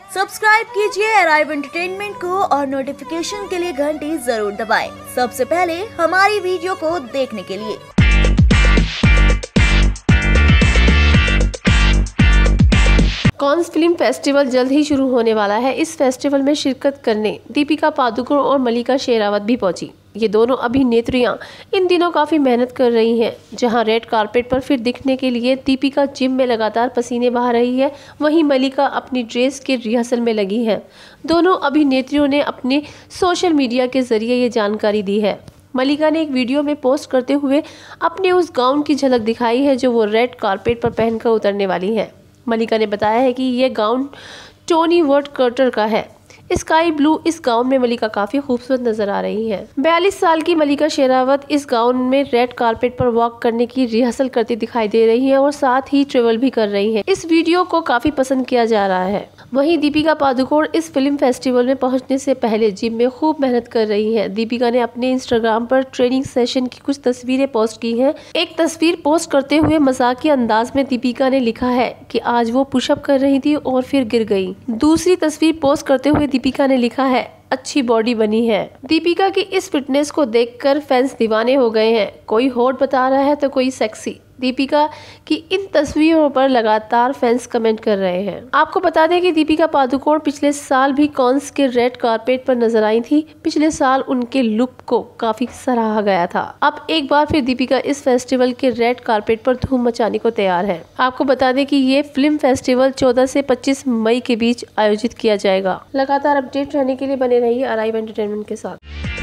Subscribe कीजिए arrive entertainment को और नोटिफिकेशन के लिए घंटी जरूर दबाएं, सबसे पहले हमारी वीडियो को देखने के लिए। कांस फिल्म फेस्टिवल जल्द ही शुरू होने वाला है। इस फेस्टिवल में शिरकत करने दीपिका पादुकोण और मल्लिका शेरावत भी पहुंची। ये दोनों अभिनेत्रियां इन दिनों काफ़ी मेहनत कर रही हैं। जहां रेड कारपेट पर फिर दिखने के लिए दीपिका जिम में लगातार पसीने बहा रही है, वहीं मल्लिका अपनी ड्रेस के रिहर्सल में लगी है। दोनों अभिनेत्रियों ने अपने सोशल मीडिया के जरिए ये जानकारी दी है। मल्लिका ने एक वीडियो में पोस्ट करते हुए अपने उस गाउन की झलक दिखाई है जो वो रेड कारपेट पर पहनकर उतरने वाली है। मल्लिका ने बताया है कि यह गाउन टोनी वर्ड कर्टर का है। स्काई ब्लू इस गाउन में मल्लिका काफी खूबसूरत नजर आ रही है। 42 साल की मल्लिका शेरावत इस गाउन में रेड कारपेट पर वॉक करने की रिहर्सल करती दिखाई दे रही है और साथ ही ट्रेवल भी कर रही है। इस वीडियो को काफी पसंद किया जा रहा है। वहीं दीपिका पादुकोण इस फिल्म फेस्टिवल में पहुंचने से पहले जिम में खूब मेहनत कर रही है। दीपिका ने अपने इंस्टाग्राम पर ट्रेनिंग सेशन की कुछ तस्वीरें पोस्ट की हैं। एक तस्वीर पोस्ट करते हुए मजाकिया अंदाज में दीपिका ने लिखा है कि आज वो पुशअप कर रही थी और फिर गिर गई। दूसरी तस्वीर पोस्ट करते हुए दीपिका ने लिखा है अच्छी बॉडी बनी है। दीपिका की इस फिटनेस को देखकर फैंस दीवाने हो गए हैं। कोई हॉट बता रहा है तो कोई सेक्सी। दीपिका की इन तस्वीरों पर लगातार फैंस कमेंट कर रहे हैं। आपको बता दें कि दीपिका पादुकोण पिछले साल भी कांस के रेड कारपेट पर नजर आई थी। पिछले साल उनके लुक को काफी सराहा गया था। अब एक बार फिर दीपिका इस फेस्टिवल के रेड कारपेट पर धूम मचाने को तैयार है। आपको बता दें कि ये फिल्म फेस्टिवल 14 से 25 मई के बीच आयोजित किया जाएगा। लगातार अपडेट रहने के लिए बने रहिए अराइव एंटरटेनमेंट के साथ।